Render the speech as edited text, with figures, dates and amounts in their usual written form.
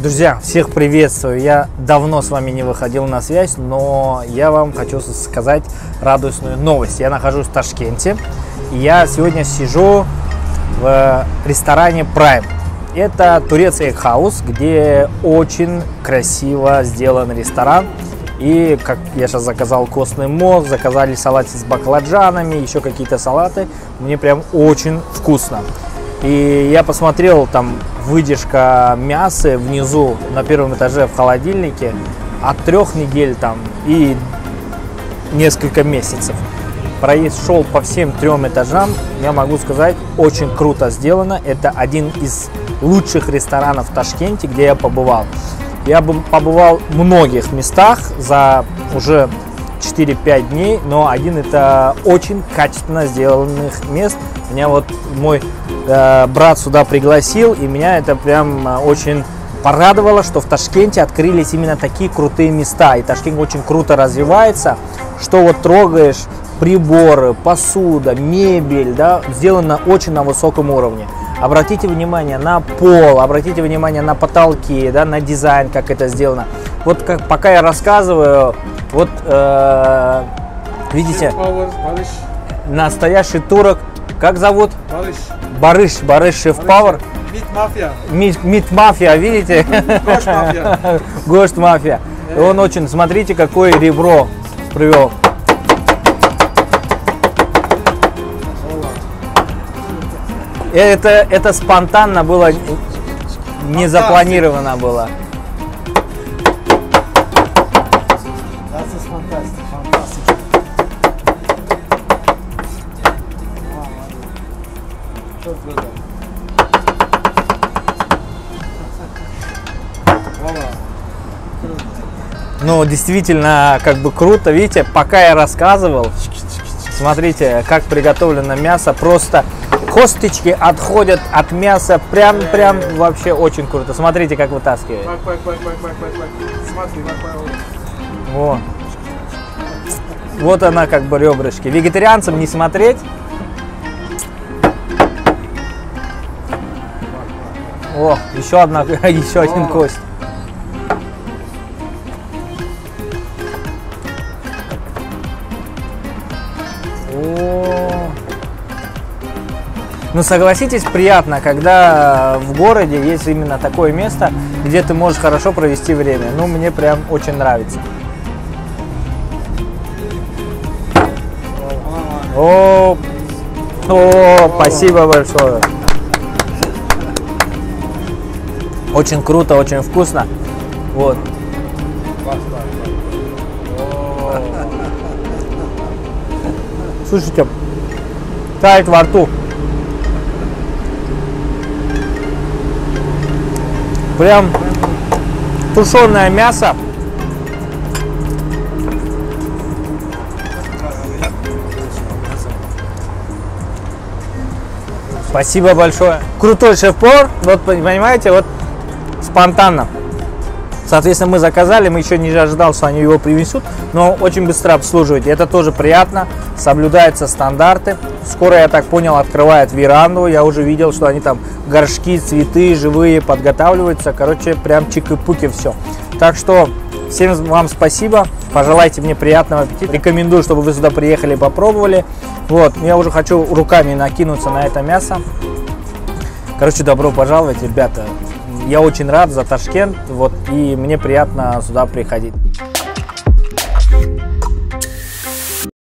Друзья, всех приветствую. Я давно с вами не выходил на связь, но я вам хочу сказать радостную новость. Я нахожусь в Ташкенте, и я сегодня сижу в ресторане Prime. Это турецкий хаус, где очень красиво сделан ресторан. И, как я сейчас заказал костный мозг, заказали салат с баклажанами, еще какие-то салаты. Мне прям очень вкусно. И я посмотрел, там выдержка мяса внизу на первом этаже в холодильнике от 3 недель там и несколько месяцев. Проезд шел по всем 3 этажам. Я могу сказать, очень круто сделано. Это один из лучших ресторанов в Ташкенте, где я побывал. Я побывал в многих местах за уже 4-5 дней, но один это очень качественно сделанных мест. Меня вот мой брат сюда пригласил, и меня это прям очень порадовало, что в Ташкенте открылись именно такие крутые места. И Ташкент очень круто развивается, что вот трогаешь приборы, посуда, мебель, да, сделано очень на высоком уровне. Обратите внимание на пол, обратите внимание на потолки, да, на дизайн, как это сделано. Вот как, пока я рассказываю, вот видите, настоящий турок. Как зовут? Барыш, шеф-повар. Мит-мафия, видите? Гош-мафия. Гош-мафия. И он очень, смотрите, какое ребро привел. Это спонтанно было, не запланировано было. Ну, действительно, как бы круто. Видите, пока я рассказывал, смотрите, как приготовлено мясо. Просто косточки отходят от мяса. Прям вообще очень круто. Смотрите, как вытаскивает. Вот она, как бы, ребрышки. Вегетарианцам не смотреть. О, еще один кость. Ну, согласитесь, приятно, когда в городе есть именно такое место, где ты можешь хорошо провести время. Ну, мне прям очень нравится. О, спасибо большое. Очень круто, очень вкусно. Вот. Слушайте, тает во рту. Прям тушеное мясо. Спасибо большое. Крутой шеф-повар. Вот, понимаете, вот спонтанно. Соответственно, мы заказали, мы еще не ожидал, что они его привезут, но очень быстро обслуживают. И это тоже приятно, соблюдаются стандарты. Скоро, я так понял, открывают веранду. Я уже видел, что они там горшки, цветы живые подготавливаются. Короче, прям чики-пуки все. Так что всем вам спасибо. Пожелайте мне приятного аппетита. Рекомендую, чтобы вы сюда приехали и попробовали. Вот, я уже хочу руками накинуться на это мясо. Короче, добро пожаловать, ребята. Я очень рад за Ташкент, вот, и мне приятно сюда приходить.